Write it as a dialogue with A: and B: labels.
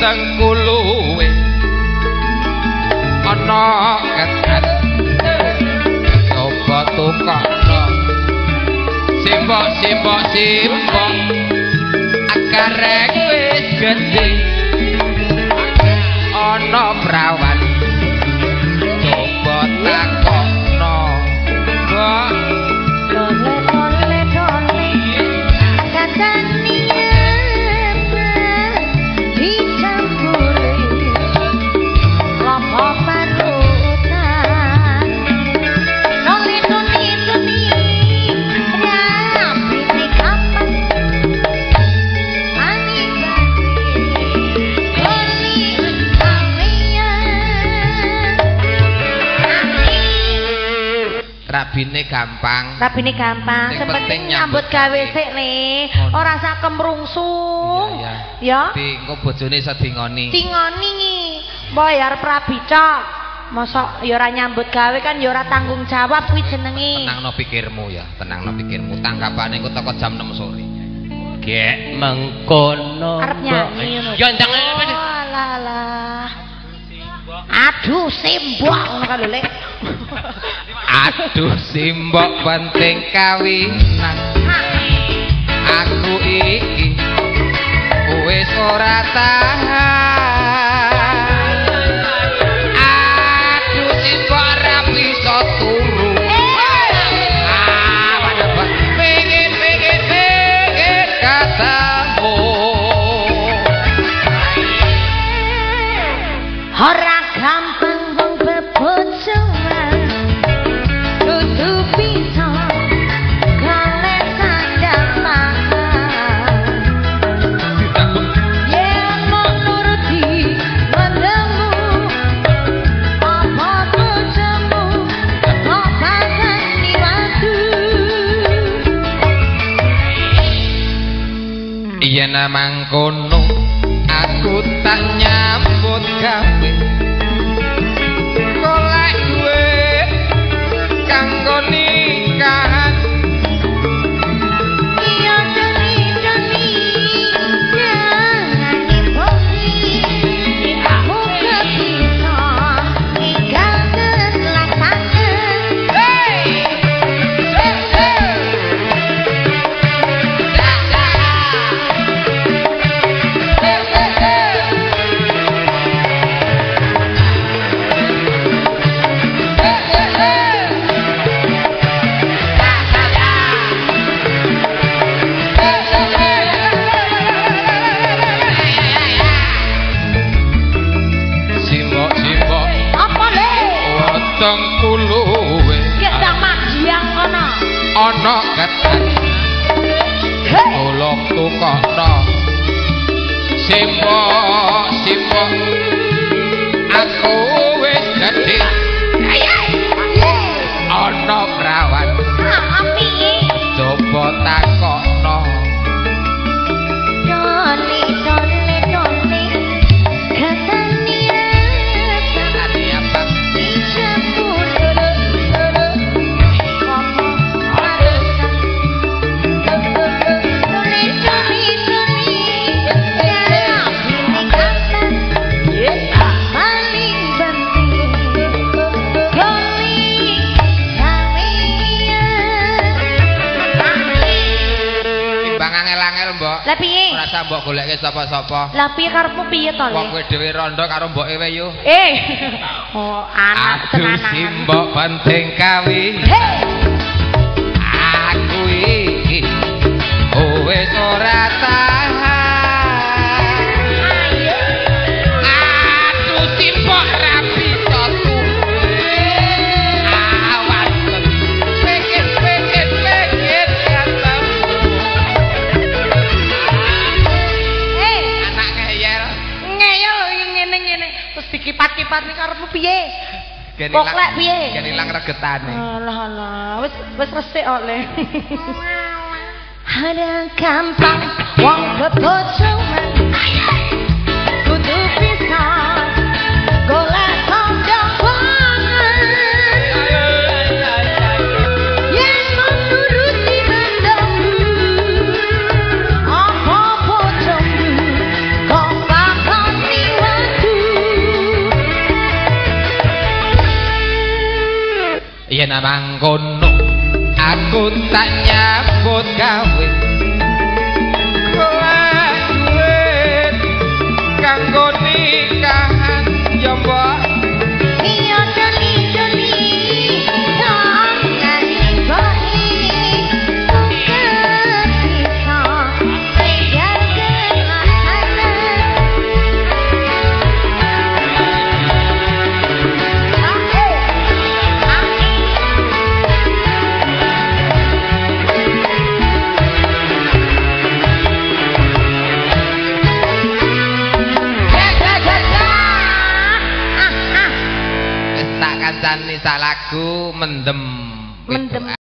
A: wetengku luwe ana ketan coba tukokno simbok akarek wis gedhe ana prawan coba takokno kok dole katani dicampuri lopo parutan dole rapine kapan ani Rabine gampang. Sepenting nyambut gawe sik le. Ora sak kemrungsung. Ya. Dadi engko bojone iso dingoni. Dingoni bayar prabicak. Masa ya ora nyambut gawe kan ya ora tanggung jawab kuwi jenenge. Tenangno pikirmu ya, tenangno pikirmu. Tangkapane engko teko jam 6 sore. Gek mengkono. Arep nyanyi ngono. Ya ndang alah. Aduh simbok ngono kan lho, Lek. Aduh simbok penting kawinan. Aku iki wis ora tahan. Aduh simbok ora bisa turu. Pengen katamu. Ora gampang wong bebojoan. Kudu bisa golek sandapan. Yen mau nuruti mandamu apa bojomu kok pasani watu. Yen namang kono aku tak nyambut gawe golek duit kanggo nikahan. Iya doni jangan dibohongi. Aku kepisa tinggal keselakanan. Wetengku luwe ya sama jiang ana ana ketan tolong tukokno simbok aku wis gedhe ana prawan coba takokno dole lah piye? Ora usah mbok goleke sapa-sapa. Lah piye karepmu piye to, Le? Wong kowe dhewe rondo karo mboke wae yo. Oh, anak tenanan. Aduh simbok penting kawin. Aku iki wis ora tahan. Aduh simbok ra bisa turu. Awas pengen kipat-kipat nih karepmu piye? Kok lek piye? Gen ilang regetane. Alah, wis resik kok, Le. Ada gampang wong bebojoan. Kudu bisa golek sandapan. Yen menuruti mandamu apa bojomu kok bakoni
B: yen mangkono aku tak nyambut gawe duit kanggo nikahan ya mbok
A: iya doli jangan boi bisa bayar
B: kancane sak lagu mendem